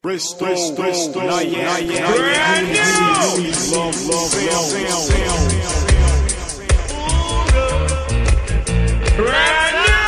Bristol, nah, yeah, brand new. Love, brand new.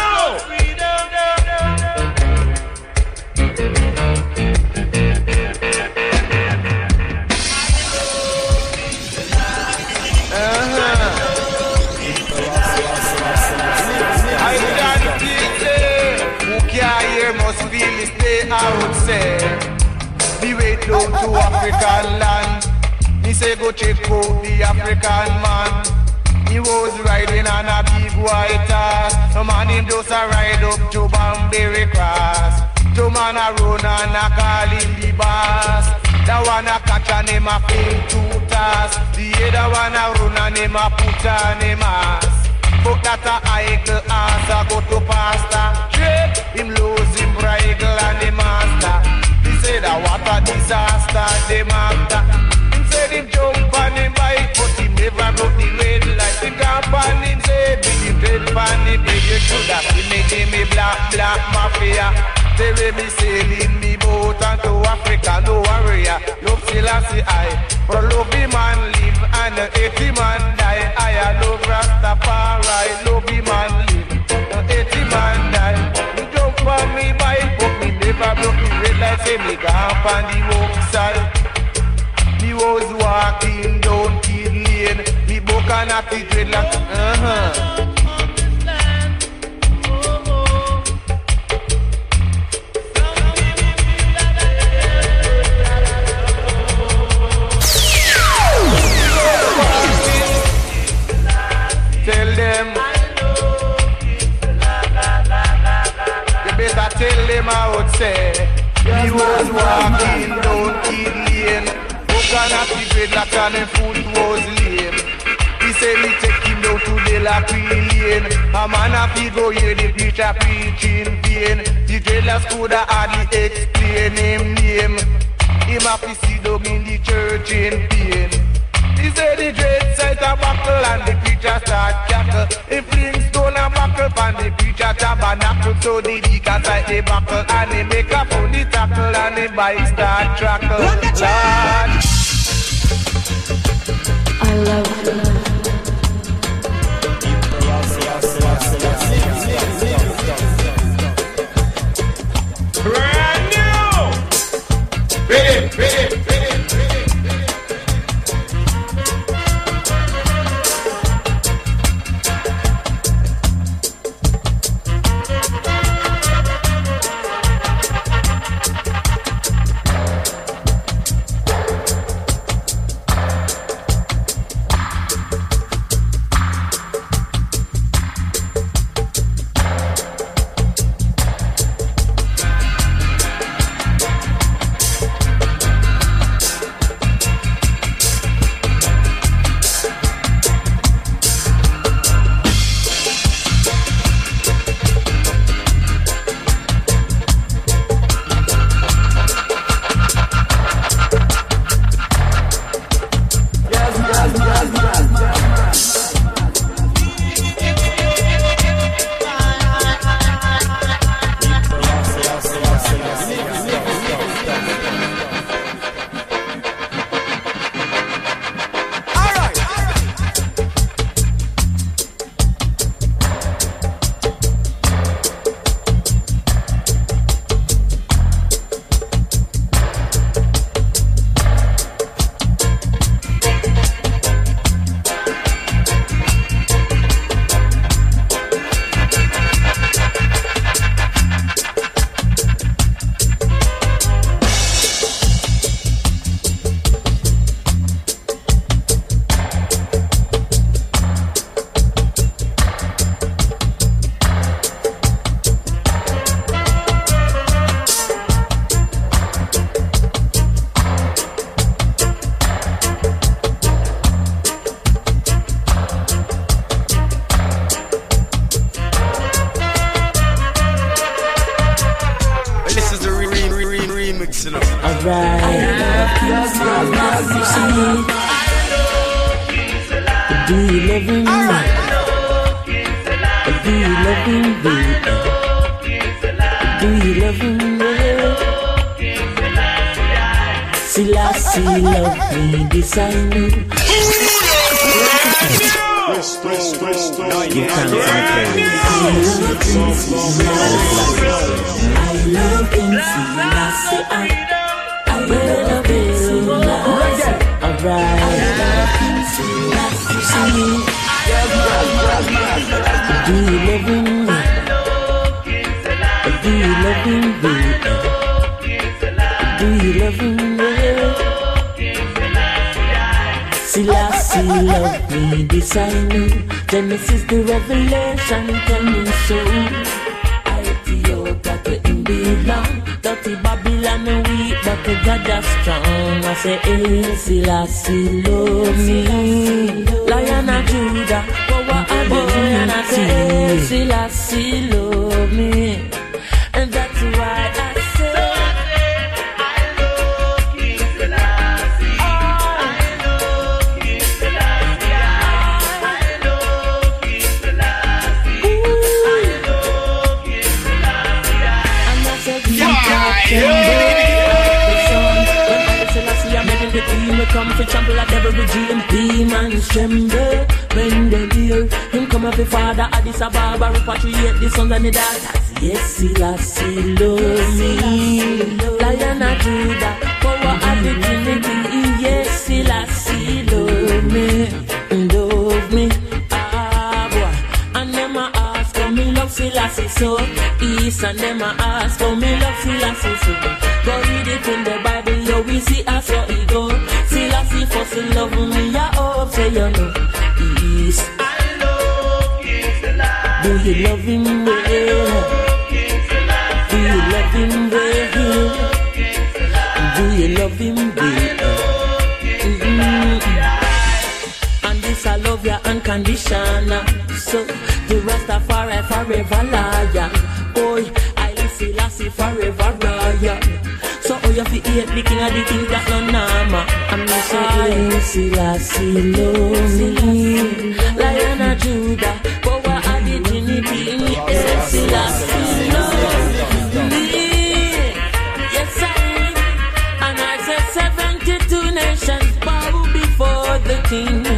I got it. Who can't hear must feel it. Day I would say. Me wait down to African land. Me say go check out the African man. He was riding on a big white horse. The man him just a ride up to Banbury Cross. Two man a run and a call him the boss. The one a catch and him a fling two toss. The other one a run and him a put on him ass. Fuck that a idle ass a go to pastor. Trip him lose him bridle and the master. Say that what a disaster, them after. Him said him jump on him bike, but he never broke the red light. Him camp on him said, with him dread on him, you should have seen me black mafia. They will be sailing me boat onto Africa, no warrior. Love Selassie I, for love him man live, and 80 man die. I love Rastafari, love him man live, 80 man die. He jump on me bike, but me never broke the red light. Say me gone on the walk side. Me was walking down Kid Lane. Me book and at the dreadlock. Tell them. You better tell them I would say. He was walking down Kid Lane. Book and at the dreadlock and the foot was lame. He said me take him down to the La Lane. A man a fi go hear the preacher preaching vain. The dreadlocks coulda hardly explain him name. Him a fi sit down in the church in pain. He said the dread sight a buckle and the preacher start cackle. He fling stone and buckle and the preacher tabernacle. So the deacon sight the buckle and he make a funny tackle and the bike start trackle. Lord, I love you. Brand new. Ready. Do you love him? Do you love him, baby? Do you love him? Selassie love me, this I know. You can't I love King Selassie. I love King Selassie. Alright. I love King Selassie. Do you love him? Do you love him? Do you love him? Selassie love me, this I know. Genesis the revelation, tell me so. Ethiopia to him belong. Dirty Babylon weak, but the God is strong. I say, hey, Selassie love me. Lion of Judah, power of the and I say, hey, Selassie love me. And that's why I say, I love King Selassie. I love King Selassie. I love King Selassie. I love King Selassie. and I said, Selassie, I'm making the team. We come to trample at every regime. Demons tremble when they hear him come up. The father Addis Ababa repatriate the sons and the daughters. Yes, Selassie love me. Lion of Judah, power of the Trinity. Yes, Selassie love me. Love me. Ah, boy. And them a ask how me love Selassie so. East and them a ask how me love Selassie so. Go read it in the Bible, you will see us how it go. Selassie first love me, I hope say you know. East, I love King Selassie. do you love him well? Do you love him well? Do you love him well? And this I love you unconditional. So the Rastafari forever liar. Boy, I Selassie forever royal. So oh you fi hate the king of the things that no normal. I'm not saying Selassie love me. Lion of Judah, power of the Trinity. Yes, Selassie love me. Yes, I am. And I said 72 nations bow before the king.